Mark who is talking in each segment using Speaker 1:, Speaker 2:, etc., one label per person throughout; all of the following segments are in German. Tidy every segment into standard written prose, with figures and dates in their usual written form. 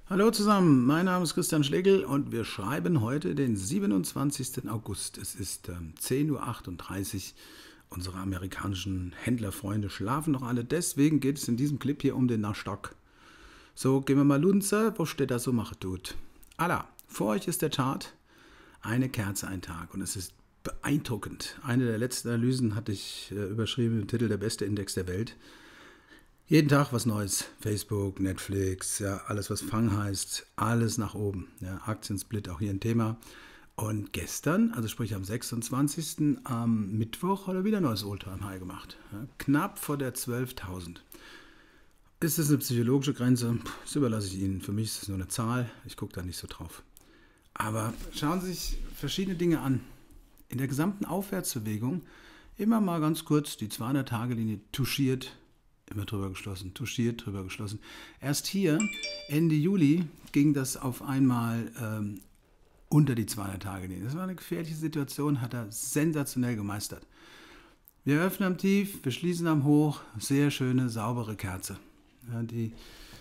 Speaker 1: Hallo zusammen, mein Name ist Christian Schlegel und wir schreiben heute den 27. August. Es ist 10:38 Uhr. Unsere amerikanischen Händlerfreunde schlafen noch alle. Deswegen geht es in diesem Clip hier um den Nasdaq. So, gehen wir mal lunzer, was steht da so macht tut. Allah, vor euch ist der Chart, eine Kerze, ein Tag und es ist beeindruckend. Eine der letzten Analysen hatte ich überschrieben mit dem Titel Der beste Index der Welt. Jeden Tag was Neues. Facebook, Netflix, ja, alles was Fang heißt, alles nach oben. Ja, Aktiensplit auch hier ein Thema. Und gestern, also sprich am 26. am Mittwoch, hat er wieder ein neues All-Time-High gemacht. Ja, knapp vor der 12.000. Ist das eine psychologische Grenze? Das überlasse ich Ihnen. Für mich ist es nur eine Zahl. Ich gucke da nicht so drauf. Aber schauen Sie sich verschiedene Dinge an. In der gesamten Aufwärtsbewegung immer mal ganz kurz die 200-Tage-Linie touchiert, immer drüber geschlossen, touchiert, drüber geschlossen. Erst hier, Ende Juli, ging das auf einmal unter die 200-Tage-Linie. Das war eine gefährliche Situation, hat er sensationell gemeistert. Wir öffnen am Tief, wir schließen am Hoch, sehr schöne, saubere Kerze. Ja, die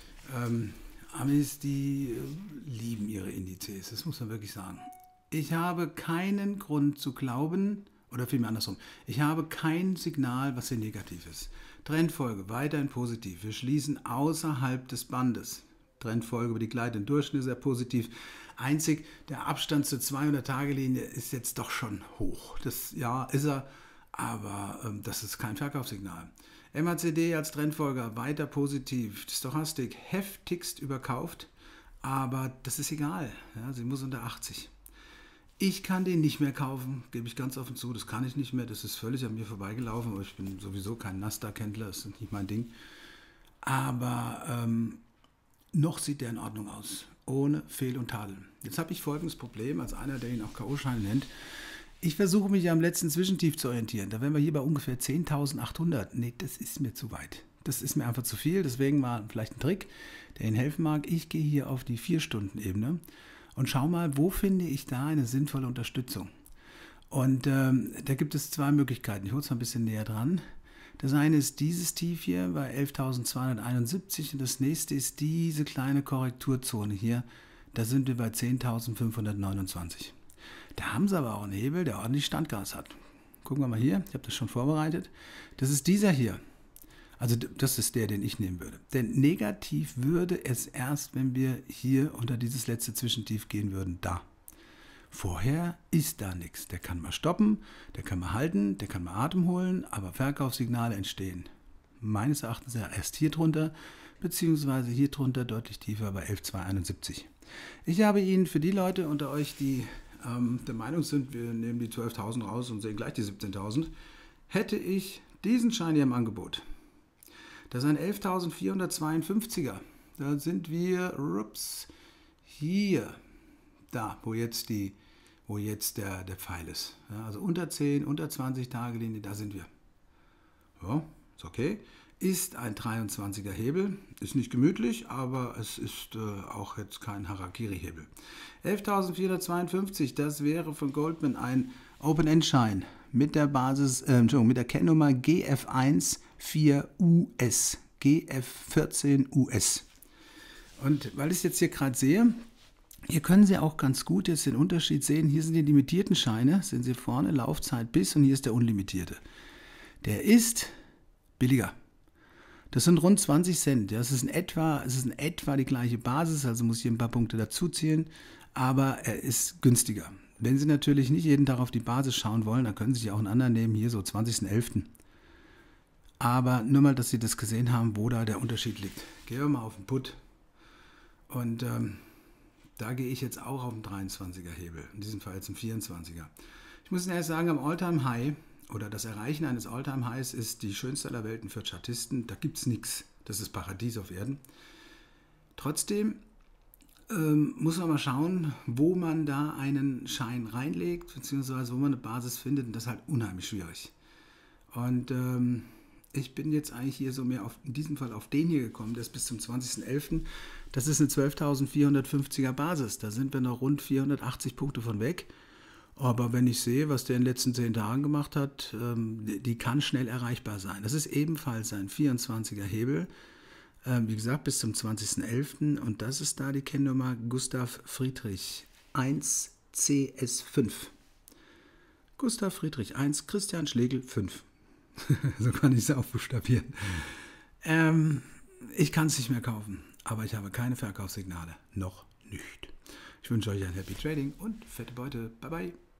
Speaker 1: Amis, die lieben ihre Indizes, das muss man wirklich sagen. Ich habe keinen Grund zu glauben, oder vielmehr andersrum, ich habe kein Signal, was hier negativ ist. Trendfolge weiterhin positiv. Wir schließen außerhalb des Bandes. Trendfolge über die gleitenden Durchschnitte sehr positiv. Einzig der Abstand zur 200-Tage-Linie ist jetzt doch schon hoch. Das ja ist er, aber das ist kein Verkaufssignal. MACD als Trendfolger weiter positiv. Die Stochastik heftigst überkauft, aber das ist egal. Ja, sie muss unter 80. Ich kann den nicht mehr kaufen, gebe ich ganz offen zu, das kann ich nicht mehr, das ist völlig an mir vorbeigelaufen, aber ich bin sowieso kein Nasdaq-Händler, das ist nicht mein Ding. Aber noch sieht der in Ordnung aus, ohne Fehl und Tadel. Jetzt habe ich folgendes Problem, als einer, der ihn auch K.O.-Schein nennt. Ich versuche mich am letzten Zwischentief zu orientieren, da wären wir hier bei ungefähr 10.800. Nee, das ist mir zu weit. Das ist mir einfach zu viel, deswegen mal vielleicht ein Trick, der Ihnen helfen mag. Ich gehe hier auf die 4-Stunden-Ebene. Und schau mal, wo finde ich da eine sinnvolle Unterstützung? Und da gibt es zwei Möglichkeiten. Ich hole es mal ein bisschen näher dran. Das eine ist dieses Tief hier bei 11.271 und das nächste ist diese kleine Korrekturzone hier. Da sind wir bei 10.529. Da haben sie aber auch einen Hebel, der ordentlich Standgas hat. Gucken wir mal hier, ich habe das schon vorbereitet. Das ist dieser hier. Also das ist der, den ich nehmen würde. Denn negativ würde es erst, wenn wir hier unter dieses letzte Zwischentief gehen würden, da. Vorher ist da nichts. Der kann mal stoppen, der kann mal halten, der kann mal Atem holen, aber Verkaufssignale entstehen. Meines Erachtens ja erst hier drunter, beziehungsweise hier drunter deutlich tiefer bei 11.271. Ich habe Ihnen für die Leute unter euch, die der Meinung sind, wir nehmen die 12.000 raus und sehen gleich die 17.000, hätte ich diesen Schein hier im Angebot. Das ist ein 11.452er. Da sind wir hier, da, wo jetzt der Pfeil ist. Ja, also unter 10, unter 20 Tage Linie, da sind wir. Ja, ist okay. Ist ein 23er Hebel. Ist nicht gemütlich, aber es ist auch jetzt kein Harakiri-Hebel. 11.452, das wäre von Goldman ein Open-End-Schein mit der mit der Kennnummer GF14US. GF14US. Und weil ich es jetzt hier gerade sehe, hier können Sie auch ganz gut jetzt den Unterschied sehen. Hier sind die limitierten Scheine, sehen Sie vorne, Laufzeit bis, und hier ist der unlimitierte. Der ist billiger. Das sind rund 20 Cent. Ja, es ist in etwa die gleiche Basis, also muss ich hier ein paar Punkte dazuziehen, aber er ist günstiger. Wenn Sie natürlich nicht jeden Tag auf die Basis schauen wollen, dann können Sie sich auch einen anderen nehmen, hier so 20.11. Aber nur mal, dass Sie das gesehen haben, wo da der Unterschied liegt. Gehen wir mal auf den Put. Und da gehe ich jetzt auch auf den 23er Hebel, in diesem Fall jetzt einen 24er. Ich muss Ihnen erst sagen, am All-Time-High oder das Erreichen eines All-Time-Highs ist die schönste aller Welten für Chartisten. Da gibt es nichts. Das ist Paradies auf Erden. Trotzdem muss man mal schauen, wo man da einen Schein reinlegt, beziehungsweise wo man eine Basis findet. Und das ist halt unheimlich schwierig. Und ich bin jetzt eigentlich hier so mehr in diesem Fall auf den hier gekommen, der ist bis zum 20.11. Das ist eine 12.450er Basis. Da sind wir noch rund 480 Punkte von weg. Aber wenn ich sehe, was der in den letzten 10 Tagen gemacht hat, die kann schnell erreichbar sein. Das ist ebenfalls ein 24er Hebel. Wie gesagt, bis zum 20.11. Und das ist da die Kennnummer Gustav Friedrich 1CS5. Gustav Friedrich 1, Christian Schlegel 5. So kann ich es auch buchstabieren. Ich kann es nicht mehr kaufen, aber ich habe keine Verkaufssignale. Noch nicht. Ich wünsche euch ein Happy Trading und fette Beute. Bye bye.